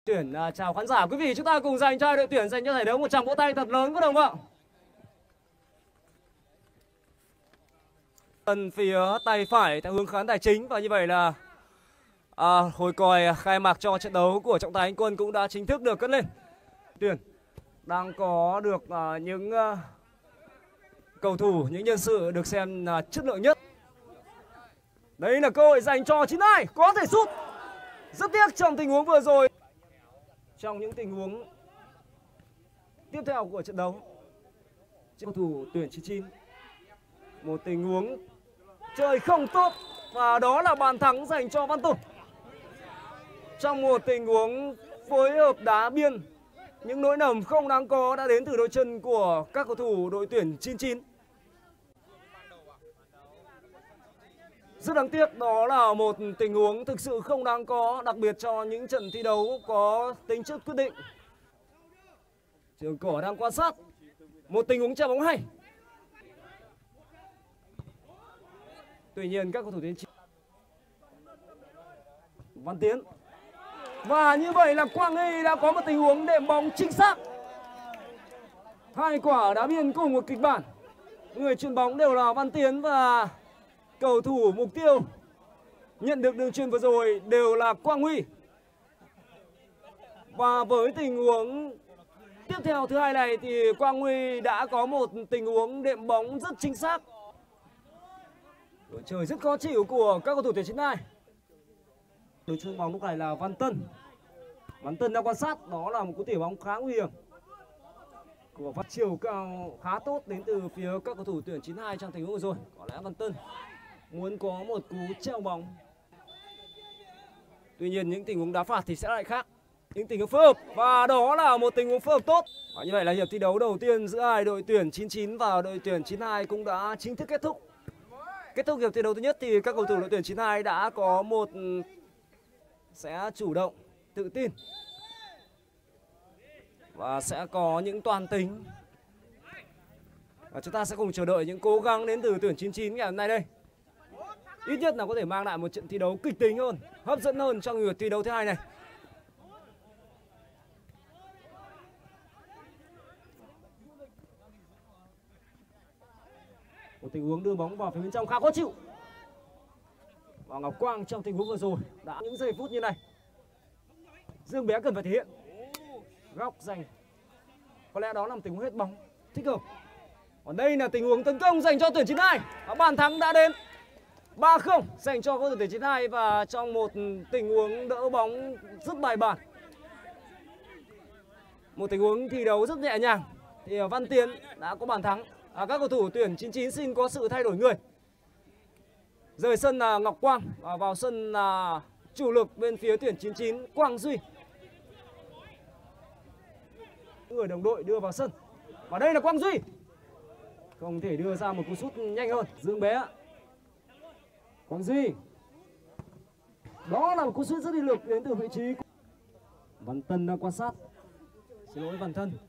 Tuyển chào khán giả, quý vị chúng ta cùng dành cho đội tuyển dành cho giải đấu một tràng vỗ tay thật lớn có đồng không ạ? Phần phía tay phải theo hướng khán đài chính, và như vậy là hồi còi khai mạc cho trận đấu của trọng tài Anh Quân cũng đã chính thức được cất lên. Tuyển đang có được những cầu thủ, những nhân sự được xem chất lượng nhất. Đây là cơ hội dành cho 92, có thể sút. Rất tiếc trong tình huống vừa rồi. Trong những tình huống tiếp theo của trận đấu, cầu thủ tuyển 99 một tình huống chơi không tốt, và đó là bàn thắng dành cho Văn Tùng. Trong một tình huống phối hợp đá biên, những lỗi lầm không đáng có đã đến từ đôi chân của các cầu thủ đội tuyển 99. Rất đáng tiếc, đó là một tình huống thực sự không đáng có, đặc biệt cho những trận thi đấu có tính chất quyết định. Trường Cỏ đang quan sát một tình huống chạm bóng hay. Tuy nhiên các cầu thủ tuyển Văn Tiến, và như vậy là Quang Nghi đã có một tình huống đệm bóng chính xác. Hai quả đá biên cùng một kịch bản, người chuyền bóng đều là Văn Tiến và cầu thủ mục tiêu nhận được đường chuyền vừa rồi đều là Quang Huy. Và với tình huống tiếp theo thứ hai này thì Quang Huy đã có một tình huống đệm bóng rất chính xác. Đội trời rất khó chịu của các cầu thủ tuyển 92. Đối chuyền bóng lúc này là Văn Tân. Văn Tân đang quan sát, đó là một cú tỉa bóng khá nguy hiểm của phát chiều cao khá tốt đến từ phía các cầu thủ tuyển 92 trong tình huống vừa rồi. Có lẽ Văn Tân muốn có một cú treo bóng. Tuy nhiên những tình huống đá phạt thì sẽ lại khác. Những tình huống phối hợp, và đó là một tình huống phối hợp tốt. Và như vậy là hiệp thi đấu đầu tiên giữa hai đội tuyển 99 và đội tuyển 92 cũng đã chính thức kết thúc. Kết thúc hiệp thi đấu thứ nhất thì các cầu thủ đội tuyển 92 đã có một sẽ chủ động, tự tin và sẽ có những toan tính. Và chúng ta sẽ cùng chờ đợi những cố gắng đến từ tuyển 99 ngày hôm nay đây. Ít nhất là có thể mang lại một trận thi đấu kịch tính hơn, hấp dẫn hơn trong hiệp thi đấu thứ hai này. Một tình huống đưa bóng vào phía bên trong khá khó chịu. Và Ngọc Quang trong tình huống vừa rồi đã những giây phút như này, Dương Bé cần phải thể hiện góc dành. Có lẽ đó là một tình huống hết bóng thích hợp. Còn đây là tình huống tấn công dành cho tuyển 92. Và bàn thắng đã đến 3-0 dành cho cầu thủ tuyển 92, và trong một tình huống đỡ bóng rất bài bản, một tình huống thi đấu rất nhẹ nhàng thì Văn Tiến đã có bàn thắng. Các cầu thủ tuyển 99 xin có sự thay đổi người. Rời sân là Ngọc Quang và vào sân là chủ lực bên phía tuyển 99 Quang Duy. Người đồng đội đưa vào sân. Và đây là Quang Duy. Không thể đưa ra một cú sút nhanh hơn. Dương Bé. Quang Duy. Đó là một cú sút rất uy lực đến từ vị trí. Văn Tân đang quan sát. Xin lỗi Văn Tân.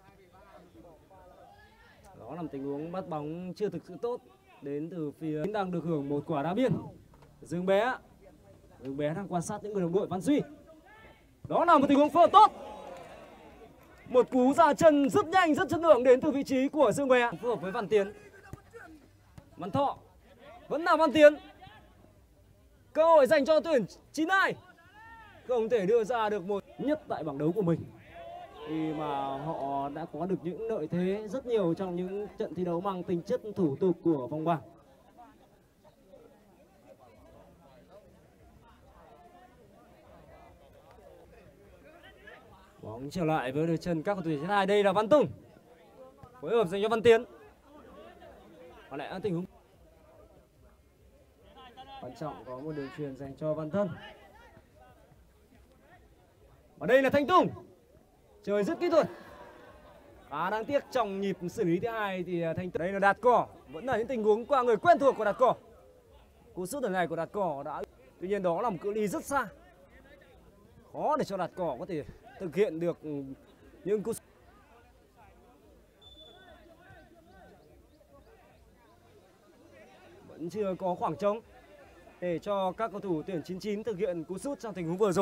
Đó là một tình huống bắt bóng chưa thực sự tốt đến từ phía đang được hưởng một quả đá biên. Dương Bé đang quan sát những người đồng đội. Văn Duy. Đó là một tình huống phối hợp tốt. Một cú ra chân rất nhanh, rất chất lượng đến từ vị trí của Dương Bé. Phối hợp với Văn Tiến. Văn Thọ. Vẫn là Văn Tiến. Cơ hội dành cho tuyển 92. Không thể đưa ra được một nhất tại bảng đấu của mình, khi mà họ đã có được những lợi thế rất nhiều trong những trận thi đấu mang tính chất thủ tục của vòng bảng. Bóng trở lại với đôi chân các cầu thủ tuyển 92. Đây là Văn Tùng. Phối hợp dành cho Văn Tiến. Và lại tình huống quan trọng, có một đường chuyền dành cho Văn Thân. Và đây là Thanh Tùng. Chơi rất kỹ thuật. Khá đáng tiếc trong nhịp xử lý thứ hai thì Thanh Tùng. Đây là Đạt Cỏ. Vẫn là những tình huống qua người quen thuộc của Đạt Cỏ. Cú sút lần này của Đạt Cỏ đã, tuy nhiên đó là một cự ly rất xa. Khó để cho Đạt Cỏ có thể thực hiện được những cú. Vẫn chưa có khoảng trống để cho các cầu thủ tuyển 99 thực hiện cú sút trong tình huống vừa rồi.